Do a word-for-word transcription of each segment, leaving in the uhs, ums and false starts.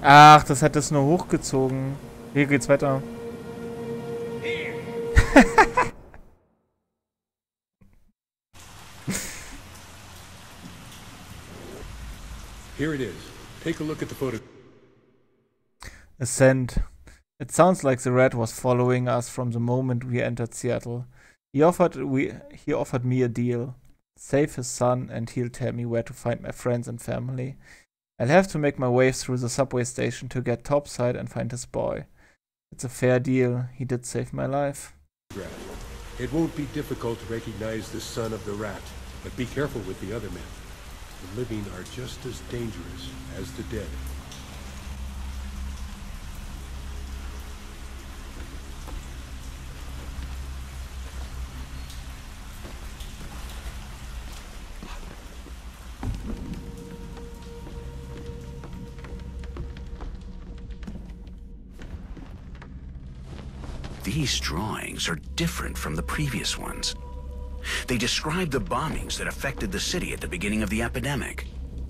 Ach, das hat das nur hochgezogen. Hier geht's weiter. Here it is. Take a look at the photo. Ascent. It sounds like the rat was following us from the moment we entered Seattle. He offered we he offered me a deal. Save his son and he'll tell me where to find my friends and family. I'll have to make my way through the subway station to get topside and find his boy. It's a fair deal. He did save my life. It won't be difficult to recognize the son of the rat, but be careful with the other men. The living are just as dangerous as the dead. These drawings are different from the previous ones. They describe the bombings that affected the city at the beginning of the epidemic.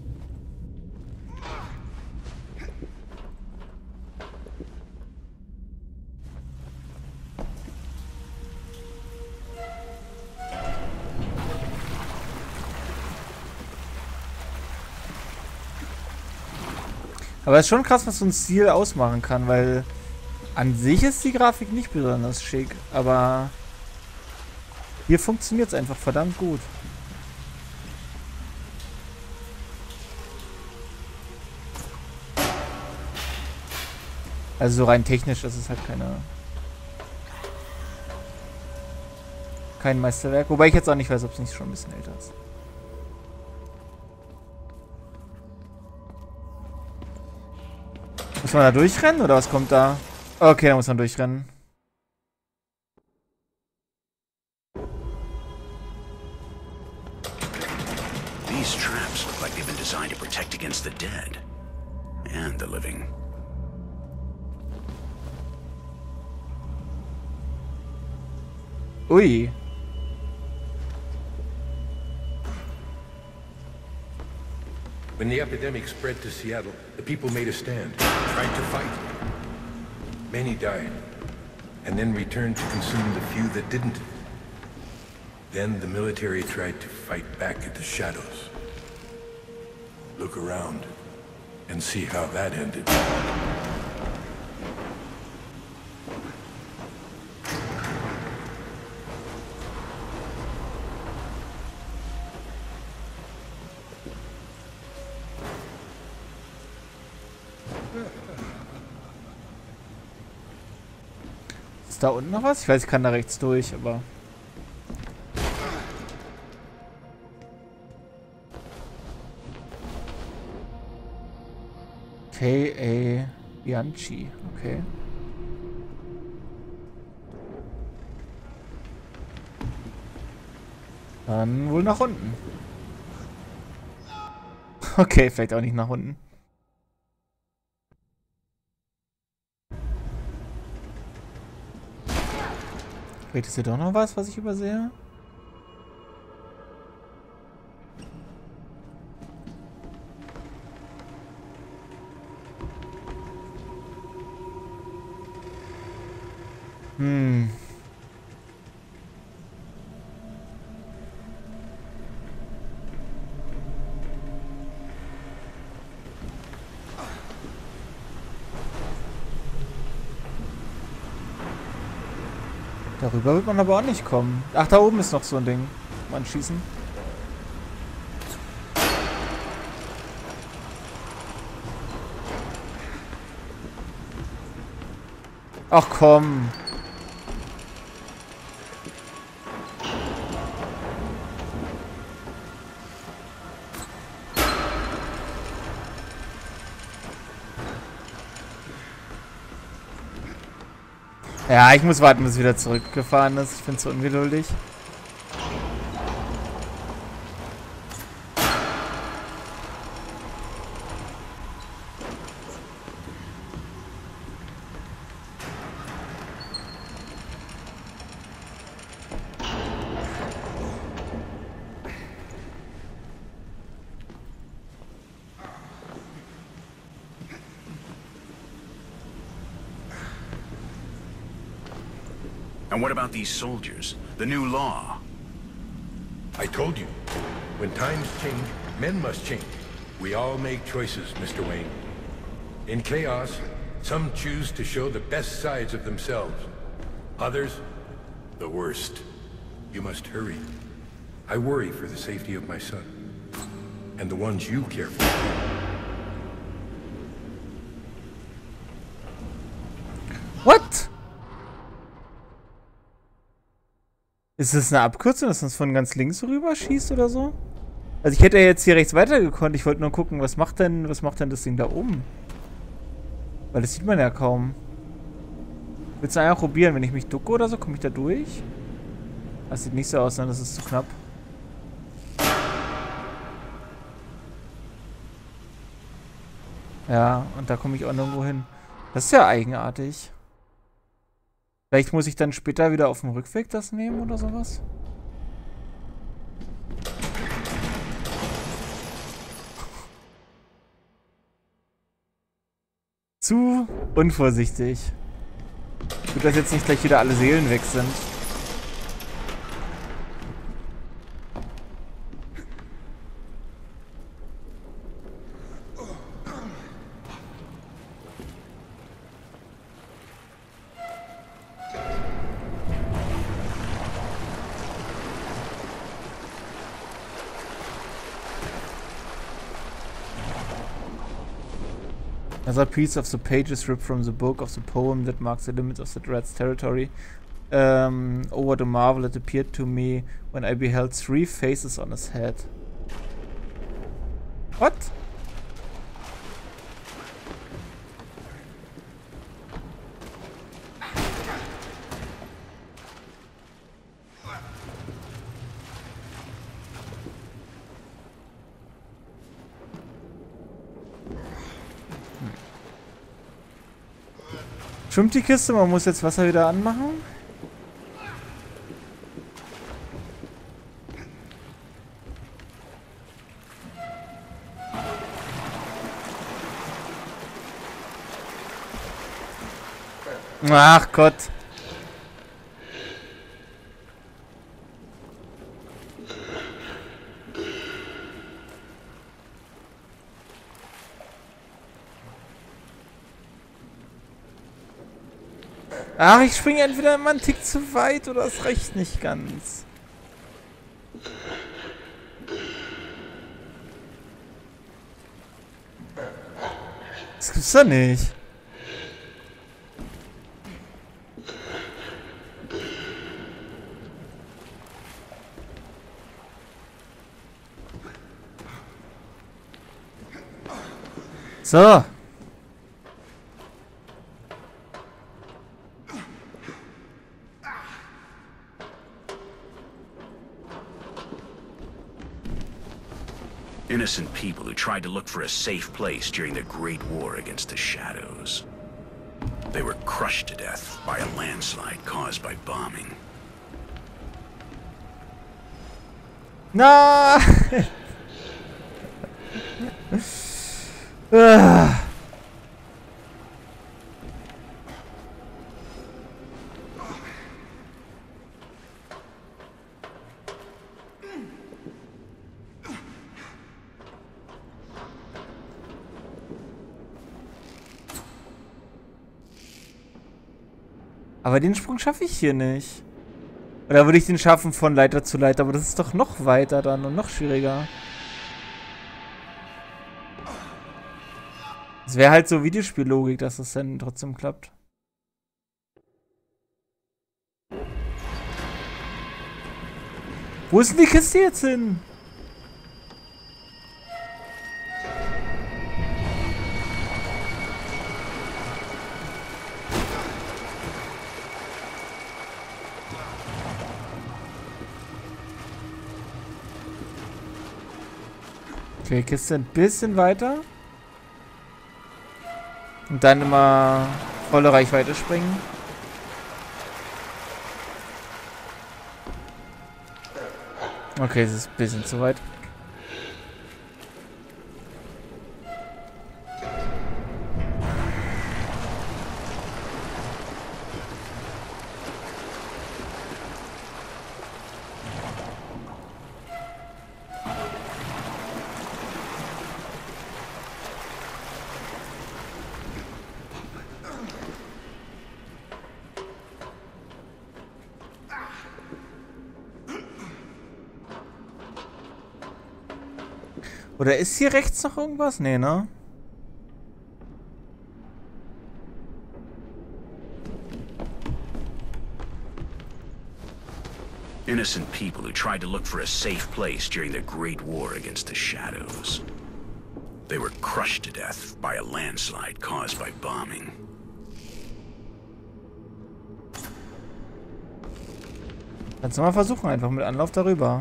Aber es ist schon krass, was so ein Stil ausmachen kann, weil an sich ist die Grafik nicht besonders schick, aber hier funktioniert es einfach verdammt gut. Also so rein technisch ist es halt keine kein Meisterwerk, wobei ich jetzt auch nicht weiß, ob es nicht schon ein bisschen älter ist. Muss man da durchrennen oder was kommt da? Okay, da muss man durchrennen. These traps look like they've been designed to protect against the dead and the living. Ui. When the epidemic spread to Seattle, the people made a stand, tried to fight. Many died, and then returned to consume the few that didn't. Then the military tried to fight back at the shadows. Look around and see how that ended. Ist da unten noch was? Ich weiß, ich kann da rechts durch, aber... K A Bianchi, okay. Dann wohl nach unten. Okay, vielleicht auch nicht nach unten. Vielleicht ist hier doch noch was, was ich übersehe? Hm. Darüber wird man aber auch nicht kommen. Ach, da oben ist noch so ein Ding. Mal schießen. Ach komm. Ja, ich muss warten, bis es wieder zurückgefahren ist. Ich bin zu ungeduldig. And what about these soldiers? The new law? I told you, when times change, men must change. We all make choices, Mister Wayne. In chaos, some choose to show the best sides of themselves. Others, the worst. You must hurry. I worry for the safety of my son. And the ones you care for. What? Ist das eine Abkürzung, dass das von ganz links rüber schießt oder so? Also ich hätte ja jetzt hier rechts weitergekonnt. Ich wollte nur gucken, was macht denn, was macht denn das Ding da oben? Weil das sieht man ja kaum. Willst du einfach probieren, wenn ich mich ducke oder so? Komme ich da durch? Das sieht nicht so aus, ne? Das ist zu knapp. Ja, und da komme ich auch nirgendwo hin. Das ist ja eigenartig. Vielleicht muss ich dann später wieder auf dem Rückweg das nehmen oder sowas. Zu unvorsichtig. Gut, dass jetzt nicht gleich wieder alle Seelen weg sind. Another piece of the pages ripped from the book of the poem that marks the limits of the Dread's territory. Um, oh, what a marvel it appeared to me when I beheld three faces on his head. What? Schwimmt die Kiste? Man muss jetzt Wasser wieder anmachen. Ach Gott. Ach, ich springe entweder immer einen Tick zu weit oder es reicht nicht ganz. Das gibt's doch nicht. So. Innocent people who tried to look for a safe place during the Great War against the Shadows. They were crushed to death by a landslide caused by bombing. No! ah. Aber den Sprung schaffe ich hier nicht. Oder würde ich den schaffen von Leiter zu Leiter? Aber das ist doch noch weiter dann und noch schwieriger. Es wäre halt so Videospiellogik, dass das dann trotzdem klappt. Wo ist denn die Kiste jetzt hin? Okay, Kiste ein bisschen weiter. Und dann immer volle Reichweite springen. Okay, es ist ein bisschen zu weit. Oder ist hier rechts noch irgendwas? Nee, ne? Innocent people who tried to look for a safe place during the Great War against the Shadows. They were crushed to death by a landslide caused by bombing. Kannst du mal versuchen, einfach mit Anlauf darüber.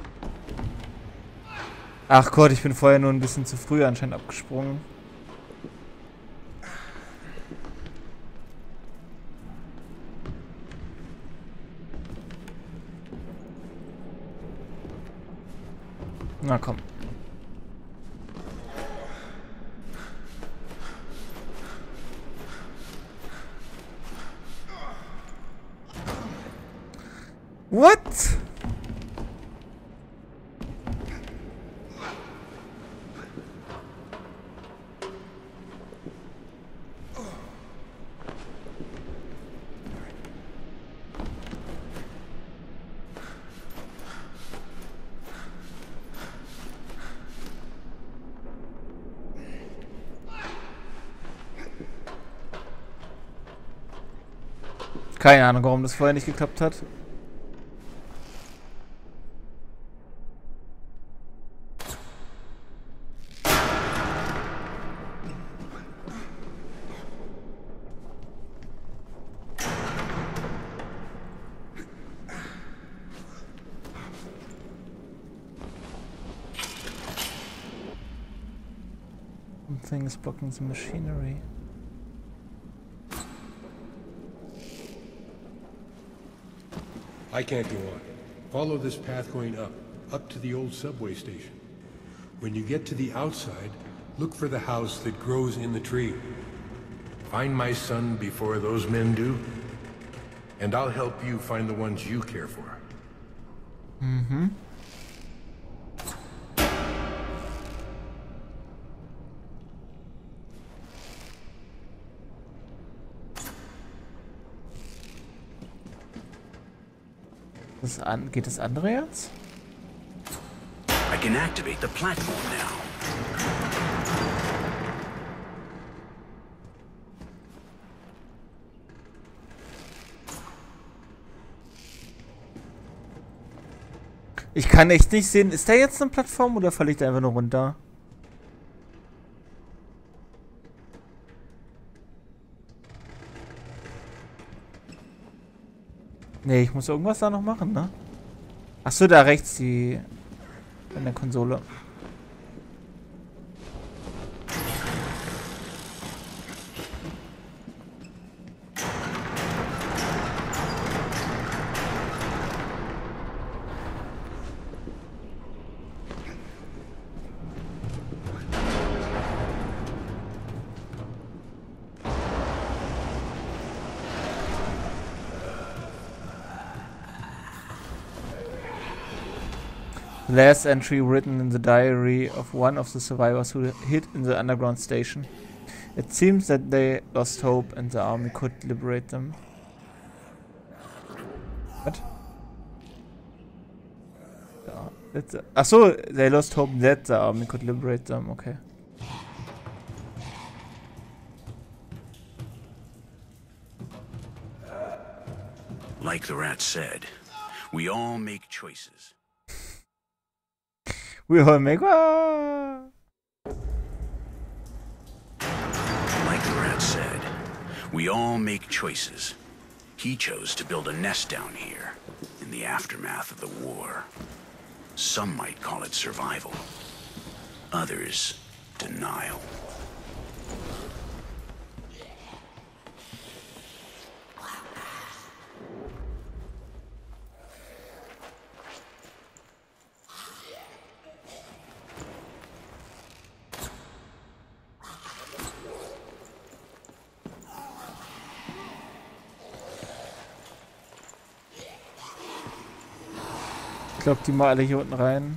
Ach Gott, ich bin vorher nur ein bisschen zu früh anscheinend abgesprungen. Na komm. What? Keine Ahnung, warum das vorher nicht geklappt hat. Something is blocking the machinery. I can't go on. Follow this path going up, up to the old subway station. When you get to the outside, look for the house that grows in the tree. Find my son before those men do, and I'll help you find the ones you care for. Mm-hmm. Das an geht das andere jetzt? I can activate the platform now. Ich kann echt nicht sehen, ist da jetzt eine Plattform oder falle ich da einfach nur runter? Nee, ich muss irgendwas da noch machen, ne? Achso, da rechts die... in der Konsole. The last entry written in the diary of one of the survivors who hid in the underground station. It seems that they lost hope and the army could liberate them. What? Yeah, that's a, ach so, they lost hope that the army could liberate them, okay. Like the rat said, we all make choices. We all make... Ah! Like the rat said, we all make choices. He chose to build a nest down here, in the aftermath of the war. Some might call it survival. Others, denial. Ich glaube, die mal alle hier unten rein.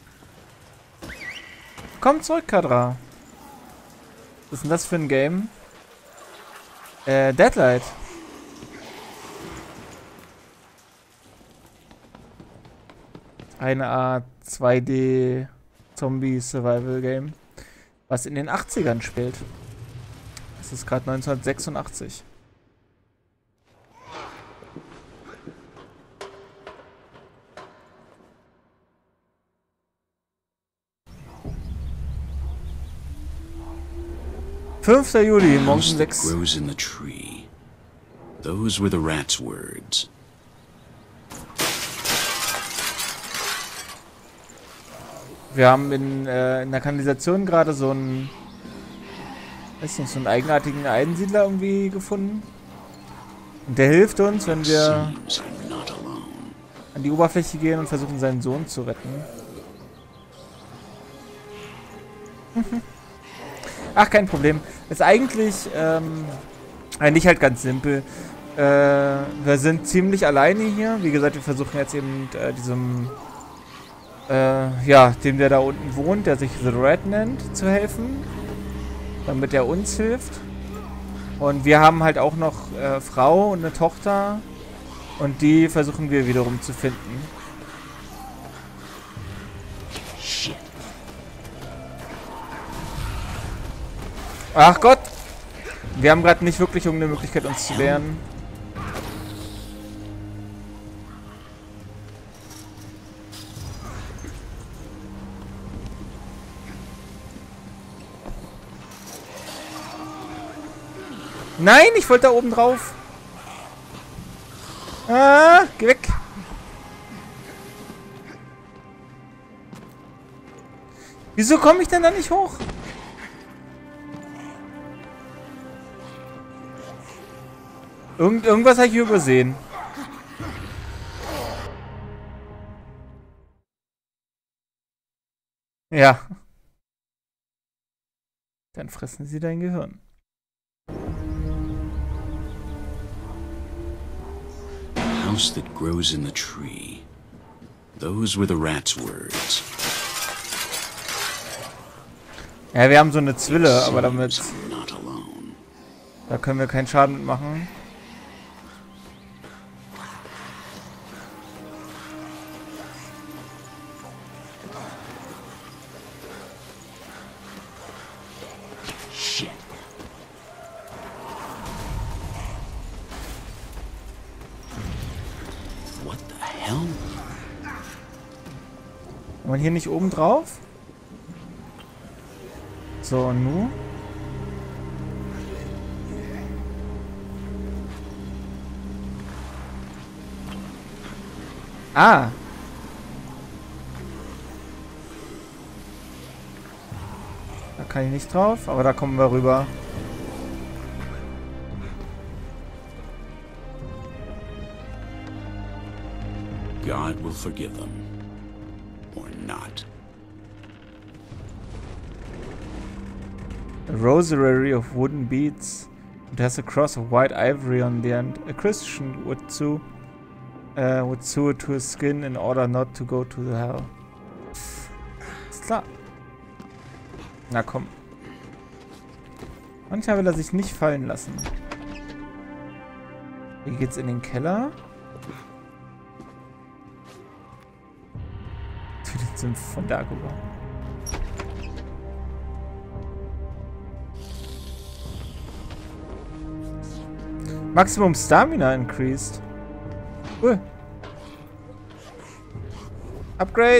Komm zurück, Kadra. Was ist denn das für ein Game? Äh, Deadlight. Eine Art zwei D Zombie-Survival-Game, was in den achtzigern spielt. Das ist gerade neunzehnhundertsechsundachtzig. fünfter Juli, morgens um sechs. Grows in the tree. Those were the rat's words. Wir haben in, äh, in der Kanalisation gerade so einen, weiß nicht, so einen eigenartigen Einsiedler irgendwie gefunden. Und der hilft uns, wenn wir an die Oberfläche gehen und versuchen, seinen Sohn zu retten. Ach, kein Problem. Ist eigentlich, ähm, eigentlich halt ganz simpel. Äh, wir sind ziemlich alleine hier. Wie gesagt, wir versuchen jetzt eben äh, diesem, äh, ja, dem der da unten wohnt, der sich The Red nennt, zu helfen. Damit er uns hilft. Und wir haben halt auch noch äh, Frau und eine Tochter. Und die versuchen wir wiederum zu finden. Ach Gott! Wir haben gerade nicht wirklich irgendeine Möglichkeit, uns zu wehren. Nein, ich wollte da oben drauf. Ah, geh weg. Wieso komme ich denn da nicht hoch? Irgend, irgendwas habe ich hier übersehen. Ja. Dann fressen sie dein Gehirn. A house that grows in the tree. Those were the rat's words. Ja, wir haben so eine Zwille, aber damit... Da können wir keinen Schaden mitmachen. Kann man hier nicht oben drauf? So, und nu? Ah! Da kann ich nicht drauf, aber da kommen wir rüber. God will forgive them. Or not. A rosary of wooden beads. It has a cross of white ivory on the end. A Christian would sew, uh, would sew it to his skin in order not to go to the hell. Ist klar. Na komm. Manchmal will er sich nicht fallen lassen. Hier geht's in den Keller. Zu den Sümpfen von Dagobah. Maximum Stamina increased. Cool. Upgrade.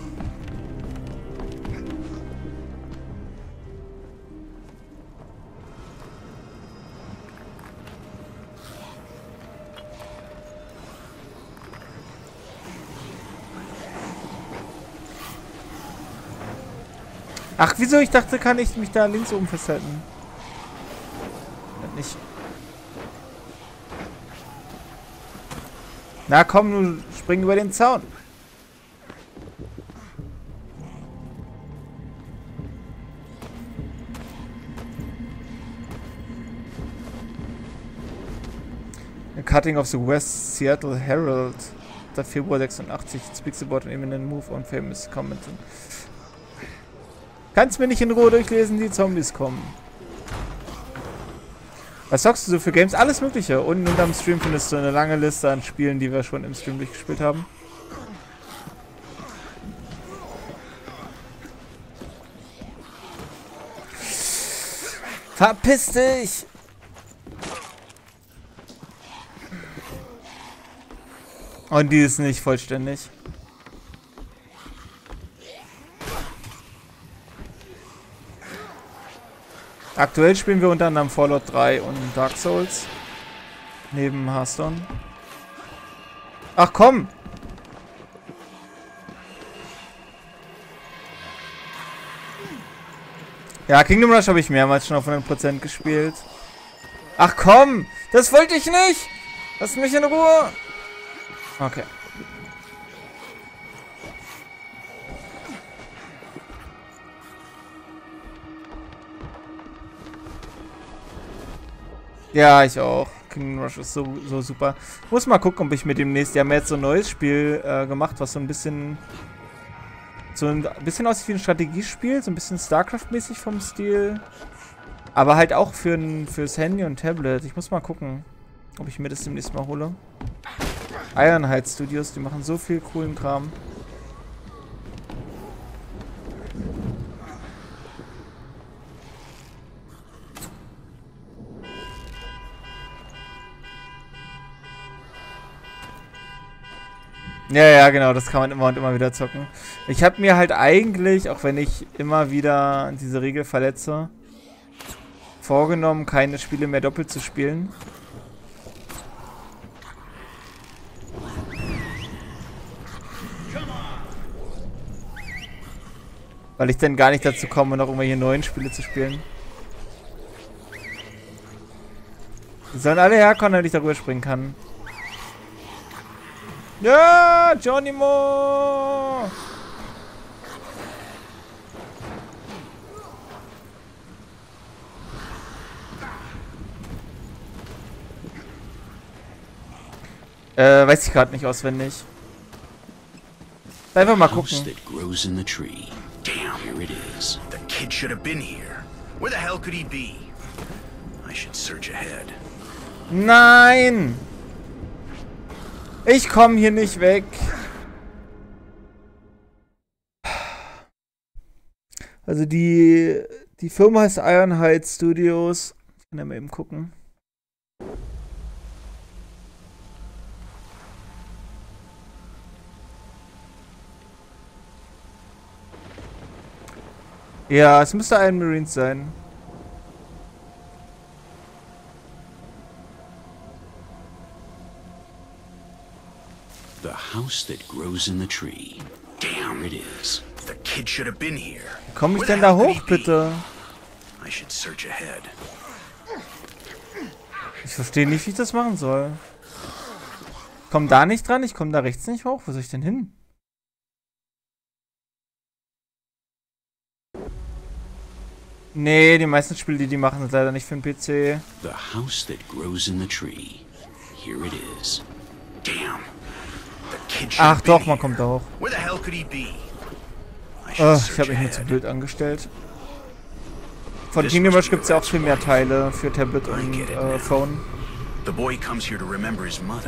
Ach, wieso? Ich dachte, kann ich mich da links oben festhalten. Nicht. Na komm, nun spring über den Zaun. A cutting of the West Seattle Herald, der Februar sechsundachtzig, speaks about an imminent move on famous commenting. Kannst mir nicht in Ruhe durchlesen, die Zombies kommen. Was zockst du so für Games? Alles Mögliche. Unten unterm Stream findest du eine lange Liste an Spielen, die wir schon im Stream durchgespielt haben. Verpiss dich! Und die ist nicht vollständig. Aktuell spielen wir unter anderem Fallout drei und Dark Souls. Neben Hearthstone. Ach komm! Ja, Kingdom Rush habe ich mehrmals schon auf hundert Prozent gespielt. Ach komm! Das wollte ich nicht! Lass mich in Ruhe! Okay. Ja, ich auch. Kingdom Rush ist so, so super. Muss mal gucken, ob ich mit demnächst... Die haben jetzt so ein neues Spiel äh, gemacht, was so ein bisschen... So ein bisschen aussieht wie ein Strategiespiel. So ein bisschen StarCraft-mäßig vom Stil. Aber halt auch für ein, fürs Handy und Tablet. Ich muss mal gucken, ob ich mir das demnächst mal hole. Ironhide Studios, die machen so viel coolen Kram. Ja, ja, genau, das kann man immer und immer wieder zocken. Ich habe mir halt eigentlich, auch wenn ich immer wieder diese Regel verletze, vorgenommen, keine Spiele mehr doppelt zu spielen. Weil ich dann gar nicht dazu komme, noch irgendwelche neuen Spiele zu spielen. Die sollen alle herkommen, damit ich darüber springen kann. Ja, Johnny Mo! Äh, weiß ich gerade nicht auswendig. Einfach mal gucken. Damn, here it is. The kid should have been here. Where the hell could he be? I should search ahead. Nein! Ich komme hier nicht weg. Also die die Firma heißt Ironhide Studios. Ich kann ja mal eben gucken. Ja, es müsste Iron Marines sein. The house that grows in the tree. Damn, it is. The kid should have been here. Wie komme ich denn da hoch, bitte? I should search ahead. Ich verstehe nicht, wie ich das machen soll. Ich komme da nicht dran, ich komme da rechts nicht hoch. Wo soll ich denn hin? Nee, die meisten Spiele, die die machen, sind leider nicht für den P C. The house that grows in the tree. Here it is. Damn. The kid should Ach have doch, been man here. kommt da hoch. Where the hell could he be? I should Oh, ich search habe mich mir ahead. zu blöd angestellt. Von Kingdom Rush gibt es ja auch viel mehr Teile für Tablet und äh, Phone. The boy comes here to remember his mother.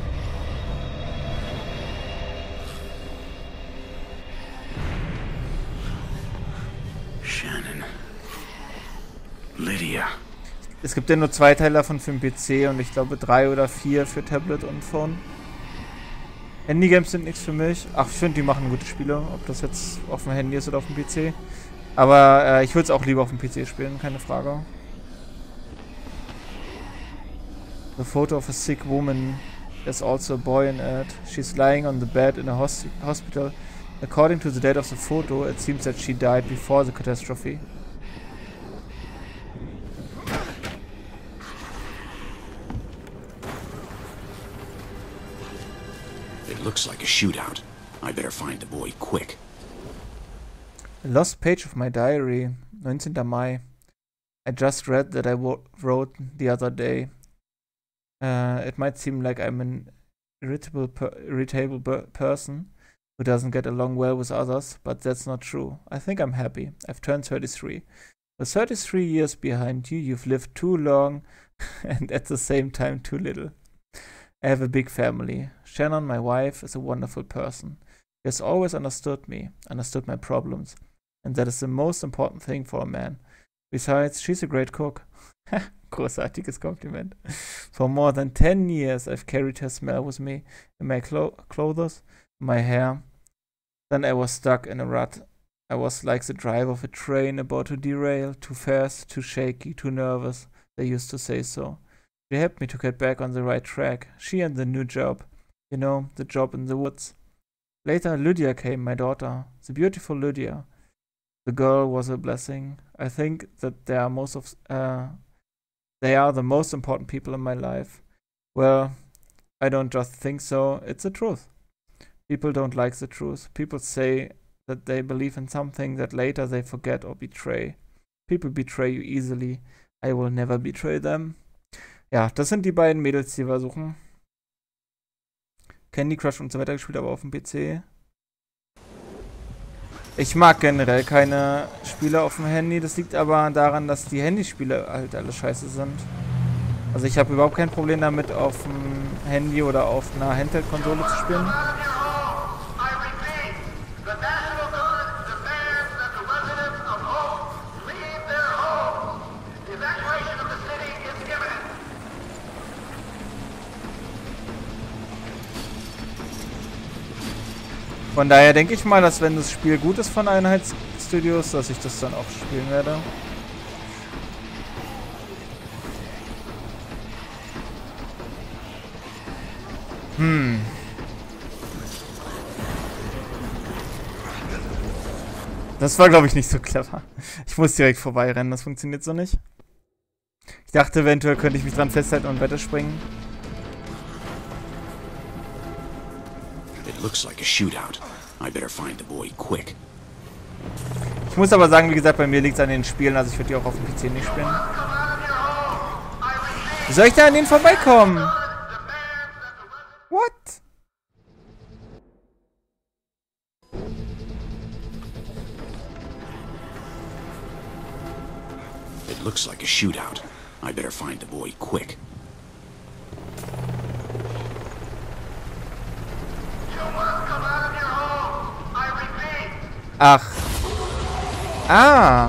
Shannon. Lydia. Es gibt ja nur zwei Teile davon für den P C und ich glaube drei oder vier für Tablet und Phone. Handy-Games sind nichts für mich. Ach, ich finde, die machen gute Spiele, ob das jetzt auf dem Handy ist oder auf dem P C. Aber äh, ich würde es auch lieber auf dem P C spielen, keine Frage. The photo of a sick woman. There's also a boy in it. She's lying on the bed in a hos hospital. According to the date of the photo, it seems that she died before the catastrophe. It looks like a shootout. I better find the boy quick. A lost page of my diary. neunzehnter Mai. I just read that I wo wrote the other day. Uh, it might seem like I'm an irritable, per irritable person who doesn't get along well with others, but that's not true. I think I'm happy. I've turned thirty-three. With thirty-three years behind you, you've lived too long and at the same time too little. I have a big family. Shannon, my wife, is a wonderful person. She has always understood me, understood my problems, and that is the most important thing for a man. Besides, she's a great cook. Großartiges Kompliment. For more than ten years I've carried her smell with me in my clo clothes, my hair. Then I was stuck in a rut. I was like the driver of a train about to derail, too fast, too shaky, too nervous. They used to say so. She helped me to get back on the right track. She and the new job. You know, the job in the woods. Later, Lydia came, my daughter. The beautiful Lydia. The girl was a blessing. I think that they are most of uh, they are the most important people in my life. Well, I don't just think so. It's the truth. People don't like the truth. People say that they believe in something that later they forget or betray. People betray you easily. I will never betray them. Ja, das sind die beiden Mädels, die wir suchen. Candy Crush und so weiter gespielt, aber auf dem P C. Ich mag generell keine Spiele auf dem Handy. Das liegt aber daran, dass die Handyspiele halt alle scheiße sind. Also ich habe überhaupt kein Problem damit, auf dem Handy oder auf einer Handheld-Konsole zu spielen. Von daher denke ich mal, dass wenn das Spiel gut ist von Einheitsstudios, dass ich das dann auch spielen werde. Hm. Das war, glaube ich, nicht so clever. Ich muss direkt vorbeirennen, das funktioniert so nicht. Ich dachte, eventuell könnte ich mich dran festhalten und weiterspringen. Looks like a shootout. I better find the boy quick. Ich muss aber sagen, wie gesagt, bei mir liegt es an den Spielen, also ich würde die auch auf dem P C nicht spielen. Wie soll ich da an denen vorbeikommen? What? It looks like a shootout. I better find the boy quick. Ach. Ah.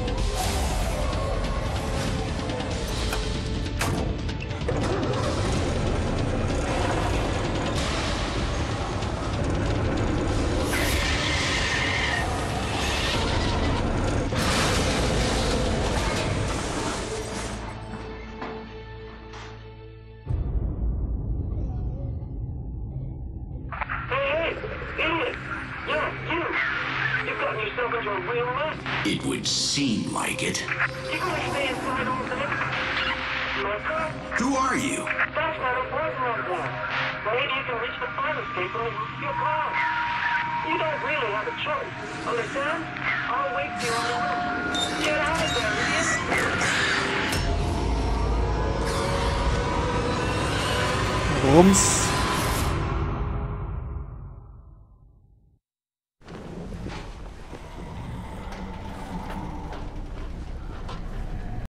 It would seem like it. Who are you? That's not important right now. Maybe you can reach the fire escape and your car. You don't really have a choice. Understand? I'll wait for you on the roof. Get out of there, idiot! Rums.